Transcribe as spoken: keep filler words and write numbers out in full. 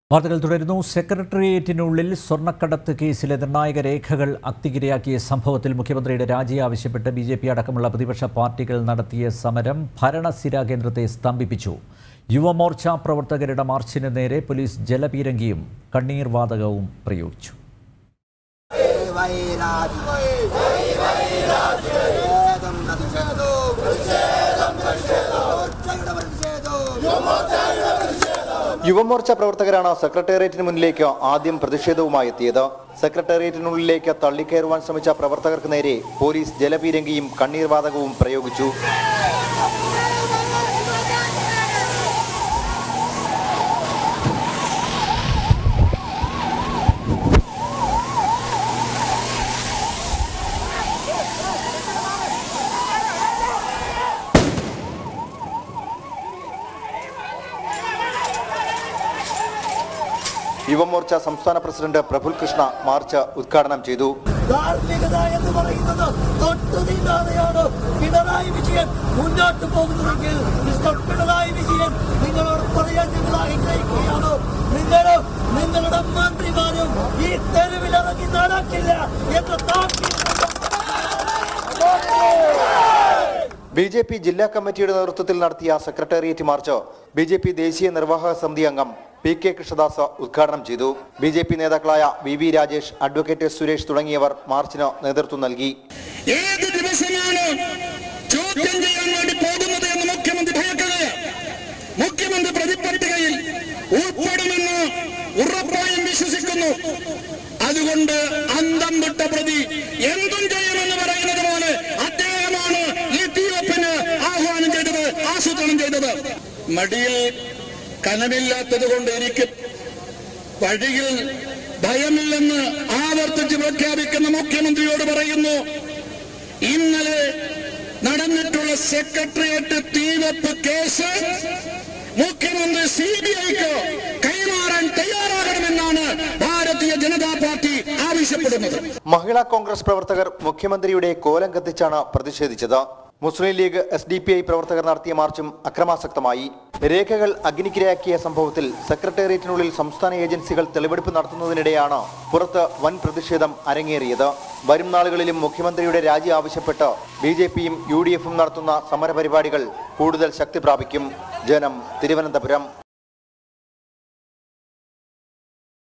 വാർത്തകൾ തുടരുന്നു. സെക്രട്ടേറിയറ്റിനുള്ളിൽ സ്വർണ്ണക്കടത്ത് കേസിലെ നിർണായക രേഖകൾ അഗ്നിക്കിരയാക്കിയ സംഭവത്തിൽ മുഖ്യമന്ത്രിയുടെ രാജി ആവശ്യപ്പെട്ട് ബി ജെ പി അടക്കമുള്ള പ്രതിപക്ഷ പാർട്ടികൾ നടത്തിയ സമരം ഭരണസിരാ കേന്ദ്രത്തെ സ്തംഭിപ്പിച്ചു. യുവമോർച്ച പ്രവർത്തകരുടെ മാർച്ചിന് നേരെ പോലീസ് ജലപീരങ്കിയും കണ്ണീർ വാതകവും പ്രയോഗിച്ചു. യുവമോർച്ച പ്രവർത്തകരാണ് സെക്രട്ടേറിയറ്റിന് മുന്നിലേക്ക് ആദ്യം പ്രതിഷേധവുമായി എത്തിയത്. സെക്രട്ടേറിയറ്റിനുള്ളിലേക്ക് തള്ളിക്കയറുവാൻ ശ്രമിച്ച പ്രവർത്തകർക്ക് നേരെ പോലീസ് ജലപീരങ്കിയും കണ്ണീർ വാതകവും പ്രയോഗിച്ചു. യുവമോർച്ച സംസ്ഥാന പ്രസിഡന്റ് പ്രഫുൽ കൃഷ്ണ മാർച്ച് ഉദ്ഘാടനം ചെയ്തു. ധാർമ്മികത എന്ന് പറയുന്നത് തൊട്ടുതീണ്ടാതെയാണ് പിണറായി വിജയൻ മുന്നോട്ട് പോകുന്നതെങ്കിൽ മിസ്റ്റർ പിണറായി വിജയൻ നിങ്ങളോട് പറയാൻ ഞങ്ങൾ ആഗ്രഹിക്കുകയാണ്. നിങ്ങൾ നിങ്ങളുടെ മന്ത്രിമാരും ഈ തെരുവിലിറങ്ങി നടക്കില്ല എന്ന് ബി ജെ പി ജില്ലാ കമ്മിറ്റിയുടെ നേതൃത്വത്തിൽ നടത്തിയ secretariat march B J P ദേശീയ നിർവാഹക സമിതി അംഗം പി കെ കൃഷ്ണദാസ് ഉദ്ഘാടനം ചെയ്തു. ബി ജെ പി നേതാക്കളായ V V Rajesh, advocate Suresh തുടങ്ങിയവർ മാർച്ചിന് നേതൃത്വം നൽകി. ഏത് ദിവസമാണ് ചോദ്യം ചെയ്യാൻ വേണ്ടി പോകുന്നത് എന്ന് മുഖ്യമന്ത്രി ഭയക്കുകയാണ്. മുഖ്യമന്ത്രി പ്രതിപട്ടികയിൽ ഉൾപ്പെടുമെന്ന് ഉറപ്പായും വിശ്വസിക്കുന്നു. അതുകൊണ്ട് അന്തം വിട്ട പ്രതി എന്തും ചെയ്യുമെന്ന് പറയുന്നത് പോലെ അദ്ദേഹമാണ് ഈ തീവെപ്പിന് ആഹ്വാനം ചെയ്തത്, ആസൂത്രണം ചെയ്തത്. മടിയിൽ കനമില്ലാത്തത് കൊണ്ട് എനിക്ക് വഴിയിൽ ഭയമില്ലെന്ന് ആവർത്തിച്ച് പ്രഖ്യാപിക്കുന്ന മുഖ്യമന്ത്രിയോട് പറയുന്നു, ഇന്നലെ നടന്നിട്ടുള്ള സെക്രട്ടേറിയറ്റ് തീവെപ്പ് കേസ് മുഖ്യമന്ത്രി സി ബി ഐക്ക് കൈമാറാൻ തയ്യാറാകണമെന്നാണ് ഭാരതീയ ജനതാ പാർട്ടി ആവശ്യപ്പെടുന്നത്. മഹിളാ കോൺഗ്രസ് പ്രവർത്തകർ മുഖ്യമന്ത്രിയുടെ കോലം കത്തിച്ചാണ് പ്രതിഷേധിച്ചത്. Muslim League, S D P I പ്രവർത്തകർ നടത്തിയ മാർച്ചും അക്രമാസക്തമായി. രേഖകൾ അഗ്നിക്കിരയാക്കിയ സംഭവത്തിൽ സെക്രട്ടേറിയറ്റിനുള്ളിൽ സംസ്ഥാന ഏജൻസികൾ തെളിവെടുപ്പ് നടത്തുന്നതിനിടെയാണ് പുറത്ത് വൻ പ്രതിഷേധം അരങ്ങേറിയത്. വരും നാളുകളിലും മുഖ്യമന്ത്രിയുടെ രാജി ആവശ്യപ്പെട്ട് ബി ജെ പിയും യു ഡി എഫും നടത്തുന്ന സമരപരിപാടികൾ കൂടുതൽ ശക്തി പ്രാപിക്കും. ജനം, തിരുവനന്തപുരം.